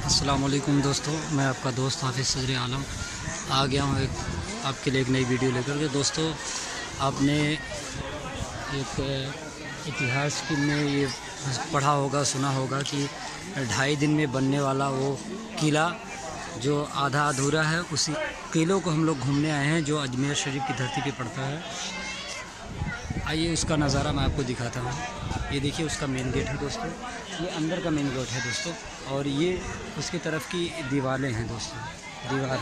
अस्सलाम वालेकुम दोस्तों, मैं आपका दोस्त हाफिज़ सदर आलम आ गया हूँ आपके लिए एक नई वीडियो लेकर के। दोस्तों, आपने एक इतिहास की में ये पढ़ा होगा, सुना होगा कि 2.5 दिन में बनने वाला वो किला जो आधा अधूरा है, उसी किलों को हम लोग घूमने आए हैं जो अजमेर शरीफ की धरती पे पड़ता है। आइए उसका नज़ारा मैं आपको दिखाता हूँ। ये देखिए उसका मेन गेट है दोस्तों, ये अंदर का मेन गेट है दोस्तों, और ये उसकी तरफ की दीवारें हैं दोस्तों, दीवार।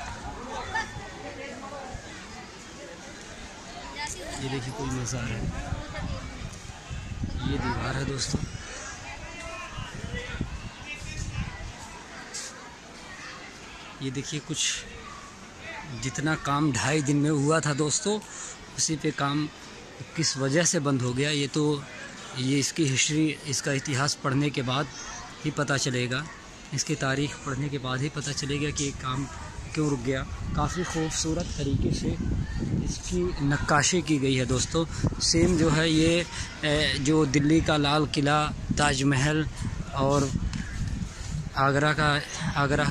ये देखिए कोई मज़ार है, ये दीवार है दोस्तों। ये देखिए कुछ जितना काम 2.5 दिन में हुआ था दोस्तों, उसी पे काम किस वजह से बंद हो गया, ये इसकी हिस्ट्री, इसका इतिहास पढ़ने के बाद ही पता चलेगा, इसकी तारीख़ पढ़ने के बाद ही पता चलेगा कि ये काम क्यों रुक गया। काफ़ी खूबसूरत तरीके से इसकी नक्काशी की गई है दोस्तों। सेम जो है ये जो दिल्ली का लाल किला, ताजमहल और आगरा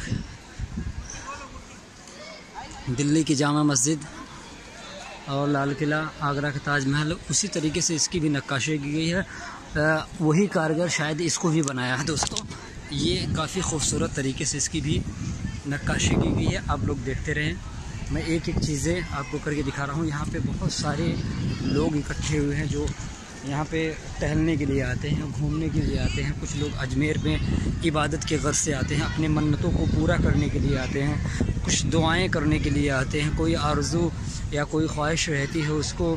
दिल्ली की जामा मस्जिद और लाल किला, आगरा का ताजमहल, उसी तरीके से इसकी भी नक्काशी की गई है। वही कारीगर शायद इसको भी बनाया है दोस्तों। ये काफ़ी खूबसूरत तरीके से इसकी भी नक्काशी की गई है। आप लोग देखते रहें, मैं एक एक चीज़ें आपको करके दिखा रहा हूँ। यहाँ पे बहुत सारे लोग इकट्ठे हुए हैं जो यहाँ पे टहलने के लिए आते हैं, घूमने के लिए आते हैं। कुछ लोग अजमेर में इबादत के गर्ज से आते हैं, अपने मन्नतों को पूरा करने के लिए आते हैं, कुछ दुआएं करने के लिए आते हैं। कोई आरज़ू या कोई ख्वाहिश रहती है उसको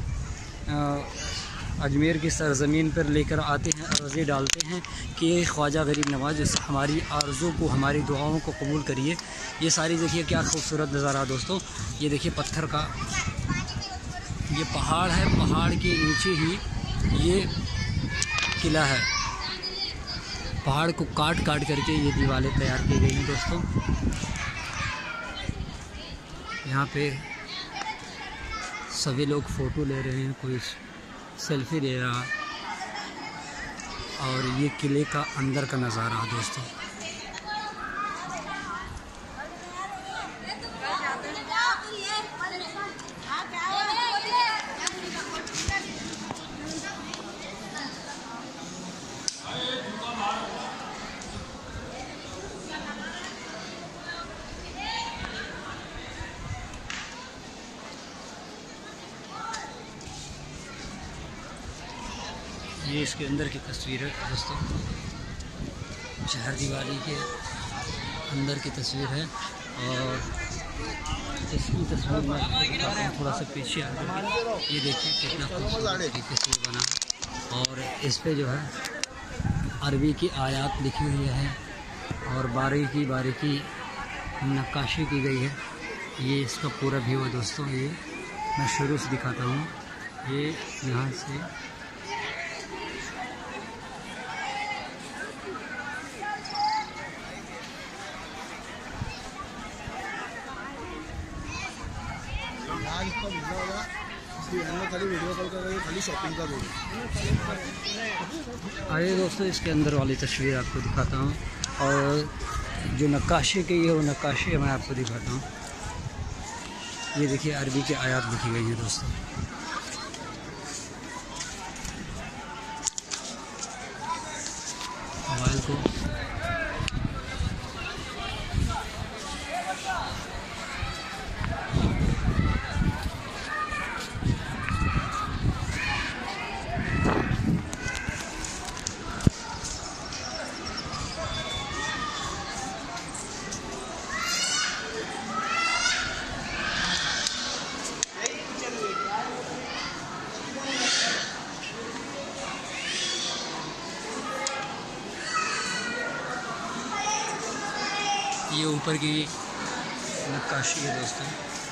अजमेर की सरज़मीन पर लेकर आते हैं, अर्ज़ी डालते हैं कि ख्वाजा गरीब नवाज हमारी आरज़ू को, हमारी दुआओं को कबूल करिए। ये सारी देखिए क्या खूबसूरत नज़ारा दोस्तों। ये देखिए पत्थर का ये पहाड़ है, पहाड़ के नीचे ही ये किला है। पहाड़ को काट काट करके ये दीवारें तैयार की गई हैं दोस्तों। यहाँ पे सभी लोग फ़ोटो ले रहे हैं, कोई सेल्फी ले रहा, और ये किले का अंदर का नज़ारा दोस्तों। ये इसके अंदर की तस्वीर है दोस्तों, शहर दीवारी के अंदर की तस्वीर है। और इसकी तस्वीर में थोड़ा सा पीछे आ गया, ये देखिए कितना खूबसूरत तरीके से बना। और इस पे जो है अरबी की आयत लिखी हुई है और बारीकी बारीकी नक्काशी की गई है। ये इसका पूरा व्यू है दोस्तों। ये मैं शुरू से दिखाता हूँ। ये यहाँ से खाली वीडियो कॉल कर रहे हो, खाली शॉपिंग का रोड। आइए दोस्तों इसके अंदर वाली तस्वीर आपको दिखाता हूँ, और जो नक्काशी की है वो नक्काशी मैं आपको दिखाता हूँ। ये देखिए अरबी की आयत लिखी गई है दोस्तों। मोबाइल को ये ऊपर की नक्काशी है दोस्तों।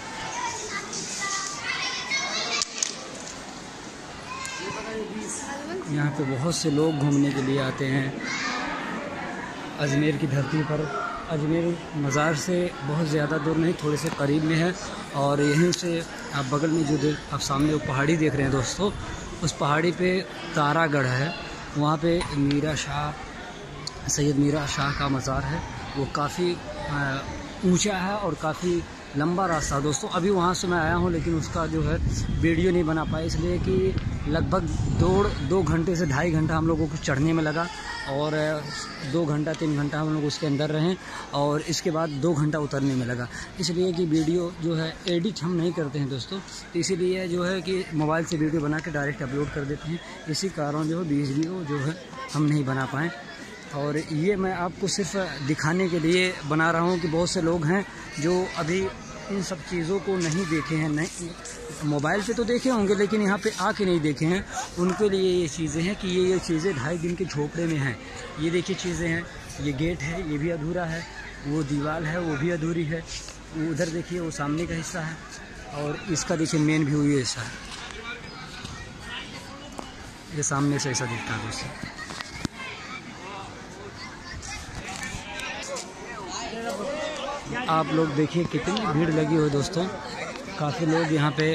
यहाँ पे बहुत से लोग घूमने के लिए आते हैं अजमेर की धरती पर। अजमेर मज़ार से बहुत ज़्यादा दूर नहीं, थोड़े से करीब में है। और यहीं से आप बगल में जो आप सामने वो पहाड़ी देख रहे हैं दोस्तों, उस पहाड़ी पे तारागढ़ है, वहाँ पे सैयद मीरा शाह का मज़ार है। वो काफ़ी ऊंचा है और काफ़ी लंबा रास्ता दोस्तों। अभी वहाँ से मैं आया हूँ, लेकिन उसका जो है वीडियो नहीं बना पाया, इसलिए कि लगभग 2 घंटे से 2.5 घंटा हम लोगों को चढ़ने में लगा और 2 घंटा 3 घंटा हम लोग उसके अंदर रहें और इसके बाद 2 घंटा उतरने में लगा। इसलिए कि वीडियो जो है एडिट हम नहीं करते हैं दोस्तों, तो इसीलिए जो है कि मोबाइल से वीडियो बना के डायरेक्ट अपलोड कर देते हैं। इसी कारण जो है वीडियो जो है हम नहीं बना पाएँ। और ये मैं आपको सिर्फ दिखाने के लिए बना रहा हूँ कि बहुत से लोग हैं जो अभी इन सब चीज़ों को नहीं देखे हैं, नहीं मोबाइल पे तो देखे होंगे लेकिन यहाँ पे आके नहीं देखे हैं। उनके लिए ये चीज़ें हैं कि ये चीज़ें 2.5 दिन के झोपड़े में हैं। ये देखिए चीज़ें हैं, ये गेट है, ये भी अधूरा है, वो दीवार है, वो भी अधूरी है, वो उधर देखिए वो सामने का हिस्सा है और इसका देखिए मेन व्यू ये ऐसा है, ये सामने से ऐसा दिखता है दोस्तों। आप लोग देखिए कितनी भीड़ लगी हुई दोस्तों, काफ़ी लोग यहाँ पे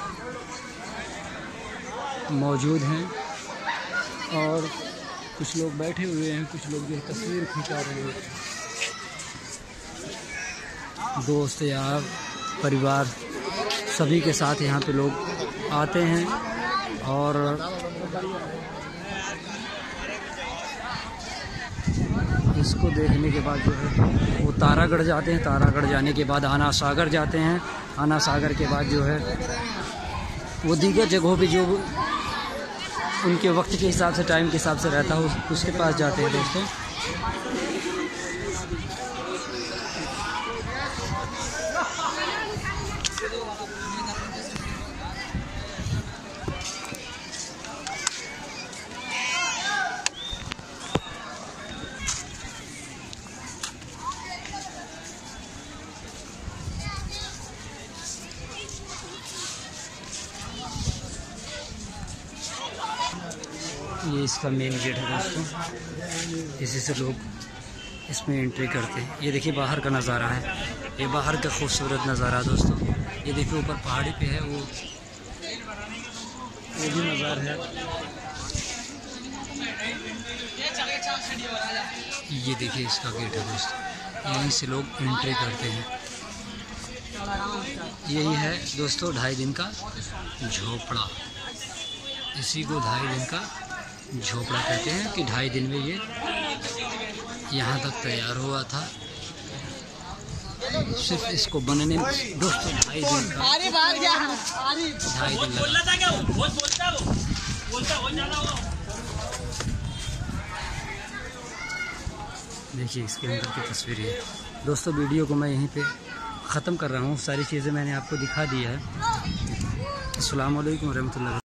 मौजूद हैं और कुछ लोग बैठे हुए हैं, कुछ लोग जो तस्वीर खिंचा रहे हैं। दोस्त यार परिवार सभी के साथ यहाँ पे लोग आते हैं और इसको देखने के बाद जो है वो तारागढ़ जाते हैं। तारागढ़ जाने के बाद आना सागर जाते हैं। आना सागर के बाद जो है वो दीगर जगहों पे जो उनके वक्त के हिसाब से, टाइम के हिसाब से रहता है उसके पास जाते हैं दोस्तों। ये इसका मेन गेट है दोस्तों, इसी से लोग इसमें एंट्री करते हैं। ये देखिए बाहर का नज़ारा है, ये बाहर का खूबसूरत नज़ारा दोस्तों। ये देखिए ऊपर पहाड़ी पे है वो भी नज़ारा है। ये देखिए इसका गेट है दोस्तों, यहीं से लोग एंट्री करते हैं। यही है दोस्तों 2.5 दिन का झोपड़ा, इसी को 2.5 दिन का झोपड़ा कहते हैं कि 2.5 दिन में ये यहाँ तक तैयार हुआ था। सिर्फ इसको बनने में दोस्तों 2.5 दिन का 2.5 दिन लगा। देखिए इसके अंदर की तस्वीर है दोस्तों। वीडियो को मैं यहीं पे ख़त्म कर रहा हूँ, सारी चीज़ें मैंने आपको दिखा दी है। अस्सलाम वालेकुम रहमतुल्लाह।